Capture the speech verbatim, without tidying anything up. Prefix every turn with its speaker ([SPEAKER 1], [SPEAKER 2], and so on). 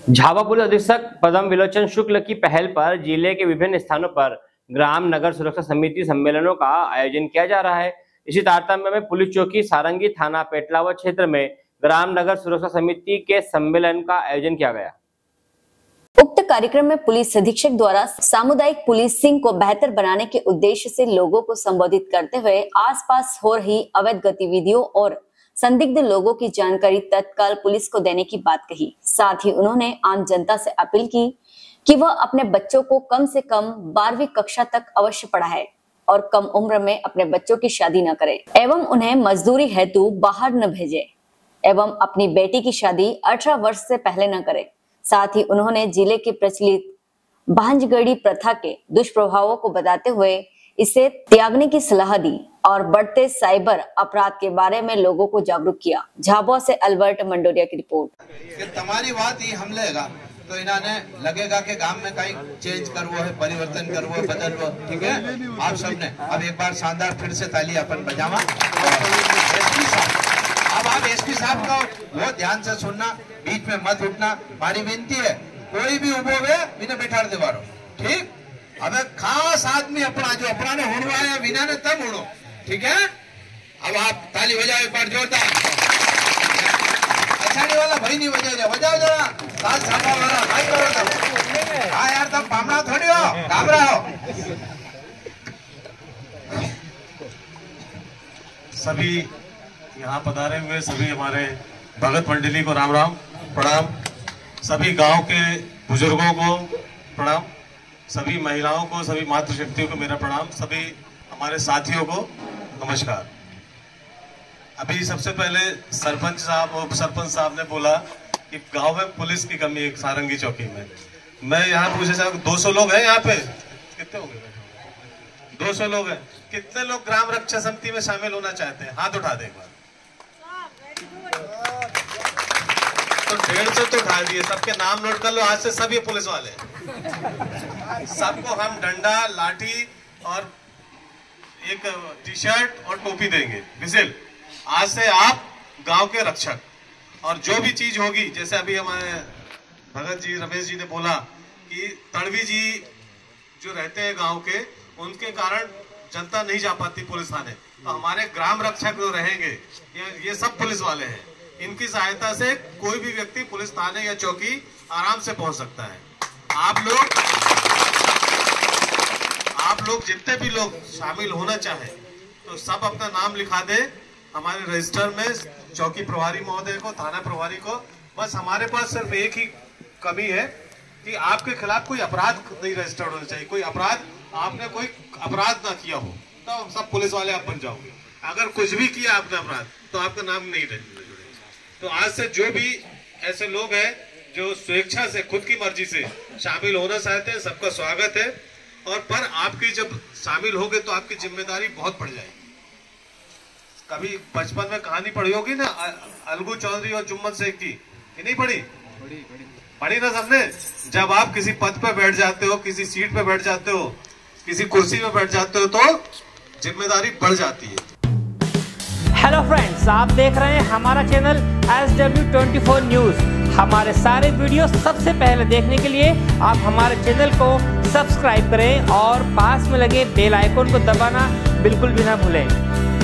[SPEAKER 1] Jhabua police अधीक्षक पद्म विलोचन शुक्ल की पहल पर जिले के विभिन्न स्थानों पर ग्राम नगर सुरक्षा समिति सम्मेलनों का आयोजन किया जा रहा है। इसी तारतम्य में पुलिस चौकी सारंगी थाना पेटलावा क्षेत्र में ग्राम नगर सुरक्षा समिति के सम्मेलन का आयोजन किया गया।
[SPEAKER 2] उक्त कार्यक्रम में पुलिस अधीक्षक द्वारा सामुदायिक पुलिसिंग को बेहतर बनाने के उद्देश्य से लोगों को संबोधित करते हुए आसपास हो रही अवैध गतिविधियों और संदिग्ध लोगों की जानकारी तत्काल पुलिस को देने की बात कही। साथ ही उन्होंने आम जनता से अपील की कि वह अपने बच्चों को कम से कम बारहवीं कक्षा तक अवश्य पढ़ाए और कम उम्र में अपने बच्चों की शादी न करे एवं उन्हें मजदूरी हेतु बाहर न भेजे एवं अपनी बेटी की शादी अठारह वर्ष से पहले न करे। साथ ही उन्होंने जिले के प्रचलित भांजगढ़ी प्रथा के दुष्प्रभावों को बताते हुए इसे त्यागने की सलाह दी और बढ़ते साइबर अपराध के बारे में लोगों को जागरूक किया। झाबुआ से अल्बर्ट मंडोरिया की रिपोर्ट।
[SPEAKER 3] कि तुम्हारी बात ही हम लेगा तो इन्होंने लगेगा कि गांव में कहीं चेंज करवो है, परिवर्तन करवो है, बदलवो। ठीक है, आप सबने अब एक बार शानदार फिर से ताली अपन बजावा। एसपी साहब, अब आप एसपी साहब का वो ध्यान से सुनना, बीच में मत उठना। हमारी विनती है, कोई भी उभो हुए इन्हें बैठा दे बारो। ठीक, अब खास आदमी अपना जो अपना ने हुड़वा है बिना ने तब उड़ो। ठीक है, अब आप ताली बजाओ एक बार जोरदार। अच्छा नहीं वाला भाई नहीं बजाओ, बजाओ जरा साथ साथ वाला भाई करो तब। हाँ यार, तब पामड़ा थोड़ी हो, घबरा हो।
[SPEAKER 4] सभी यहाँ पधारे हुए सभी हमारे भगत मंडली को राम राम प्रणाम। सभी गांव के बुजुर्गों को प्रणाम, सभी महिलाओं को, सभी मातृशक्तियों को मेरा प्रणाम, सभी हमारे साथियों को नमस्कार। अभी सबसे पहले सरपंच साहब और सरपंच साहब ने बोला कि गांव में पुलिस की कमी है सारंगी चौकी में। मैं यहाँ पूछे साहब दो सौ लोग हैं यहाँ पे, कितने हो गए? दो सौ लोग हैं। कितने लोग ग्राम रक्षा समिति में शामिल होना चाहते हैं? हाथ उठा दे एक बार। तो डेढ़ सौ तो उठा दिए, सबके नाम नोट कर लो। आज से सब ये पुलिस वाले सबको हम डंडा, लाठी और एक टी शर्ट और टोपी देंगे। विजिल, आज से आप गांव के रक्षक। और जो भी चीज होगी, जैसे अभी हमारे भगत जी, रमेश जी ने बोला कि तड़वी जी जो रहते हैं गांव के, उनके कारण जनता नहीं जा पाती पुलिस थाने, तो हमारे ग्राम रक्षक जो रहेंगे ये, ये सब पुलिस वाले हैं। इनकी सहायता से कोई भी व्यक्ति पुलिस थाने या चौकी आराम से पहुंच सकता है। आप लोग आप लोग जितने भी लोग शामिल होना चाहे तो सब अपना नाम लिखा दे हमारे रजिस्टर में, चौकी प्रभारी महोदय को, थाना प्रभारी को। बस हमारे पास सिर्फ एक ही कमी है कि आपके खिलाफ कोई अपराध नहीं रजिस्टर्ड होना चाहिए। कोई अपराध, आपने कोई अपराध ना किया हो तो सब पुलिस वाले आप बन जाओगे। अगर कुछ भी किया आपने अपराध तो आपका नाम नहीं जुड़ेगा। तो आज से जो भी ऐसे लोग हैं जो स्वेच्छा से, खुद की मर्जी से शामिल होना चाहते हैं, सबका स्वागत है। और पर आपकी जब शामिल होगे तो आपकी जिम्मेदारी बहुत बढ़ जाएगी। कभी बचपन में कहानी पढ़ी होगी ना, अलगू चौधरी और जुम्मन शेख की, ये नहीं पढ़ी? पढ़ी पढ़ी पढ़ी ना सबने। जब आप किसी पद पे बैठ जाते हो, किसी सीट पे बैठ जाते हो, किसी कुर्सी पे बैठ जाते हो, तो जिम्मेदारी बढ़ जाती है।
[SPEAKER 1] हेलो फ्रेंड्स, आप देख रहे हैं हमारा channel S W twenty four news. हमारे सारे वीडियो सबसे पहले देखने के लिए आप हमारे चैनल को सब्सक्राइब करें और पास में लगे बेल आइकन को दबाना बिल्कुल भी ना भूलें।